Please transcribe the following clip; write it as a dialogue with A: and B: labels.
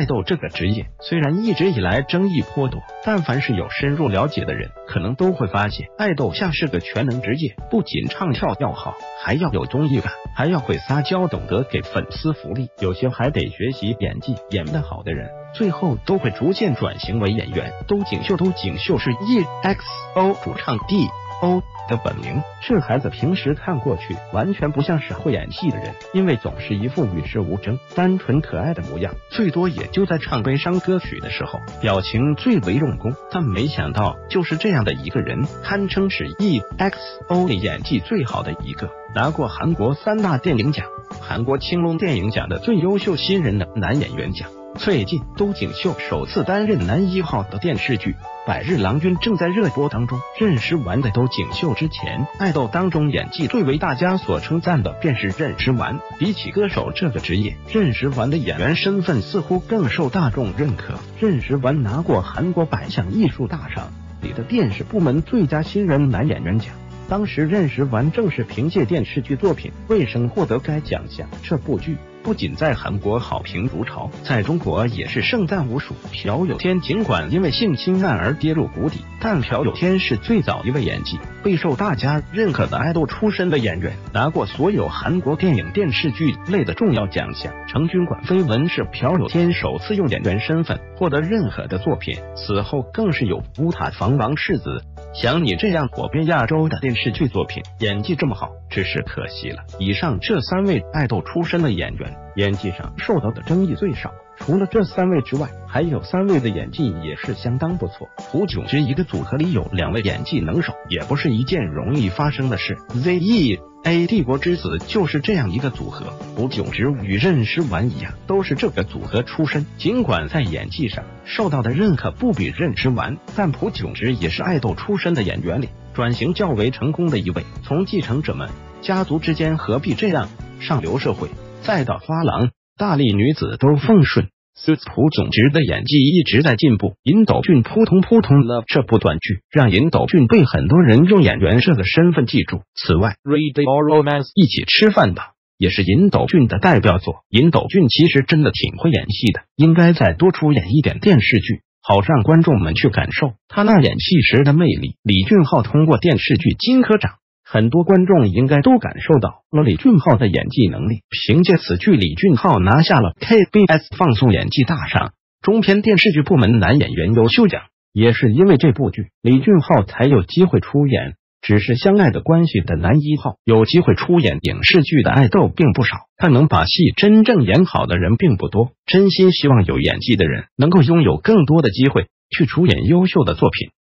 A: 豆这个职业虽然一直以来争议颇多，但凡是有深入了解的人，可能都会发现，爱豆像是个全能职业，不仅唱跳要好，还要有综艺感，还要会撒娇，懂得给粉丝福利，有些还得学习演技，演得好的人最后都会逐渐转型为演员。都锦绣是 EXO 主唱 D.O 的本名，这孩子平时看过去完全不像是会演戏的人，因为总是一副与世无争、单纯可爱的模样，最多也就在唱悲伤歌曲的时候表情最为用功。但没想到就是这样的一个人，堪称是 EXO 里演技最好的一个，拿过韩国3大电影奖、韩国青龙电影奖的最优秀新人的男演员奖。最近都锦绣首次担任男1号的电视剧《百日郎君》正在热播当中。任时完的都锦绣之前，爱豆当中演技最为大家所称赞的便是任时完。比起歌手这个职业，任时完的演员身份似乎更受大众认可。任时完拿过韩国百想艺术大赏里的电视部门最佳新人男演员奖。当时任时完正是凭借电视剧作品《卫生》获得该奖项。这部剧不仅在韩国好评如潮，在中国也是盛赞无数。朴有天尽管因为性侵案而跌入谷底，但朴有天是最早一位演技备受大家认可的爱豆出身的演员，拿过所有韩国电影电视剧类的重要奖项。成军馆绯闻是朴有天首次用演员身份获得认可的作品，此后更是有乌塔防王世子、想你这样火遍亚洲的电视剧作品。演技这么好，只是可惜了，以上这3位爱豆出身的演员演技上受到的争议最少。除了这3位之外，还有3位的演技也是相当不错。朴炯植一个组合里有2位演技能手，也不是一件容易发生的事。ZEA 帝国之子就是这样一个组合，朴炯植与任时完一样，都是这个组合出身。尽管在演技上受到的认可不比任时完，但朴炯植也是爱豆出身的演员里转型较为成功的一位。从继承者们、家族之间何必这样、上流社会，再到花郎、大力女子都奉顺，朴炯植的演技一直在进步。尹斗俊扑通扑通 Love 这部短剧让尹斗俊被很多人用演员这个身份记住。此外 Read or Romance 一起吃饭吧也是尹斗俊的代表作。尹斗俊其实真的挺会演戏的，应该再多出演一点电视剧，好让观众们去感受他那演戏时的魅力。李俊昊通过电视剧《金科长》，很多观众应该都感受到了李俊昊的演技能力。凭借此剧，李俊昊拿下了 KBS 放送演技大赏中篇电视剧部门男演员优秀奖。也是因为这部剧，李俊昊才有机会出演只是相爱的关系的男1号。有机会出演影视剧的爱豆并不少，但能把戏真正演好的人并不多。真心希望有演技的人能够拥有更多的机会去出演优秀的作品。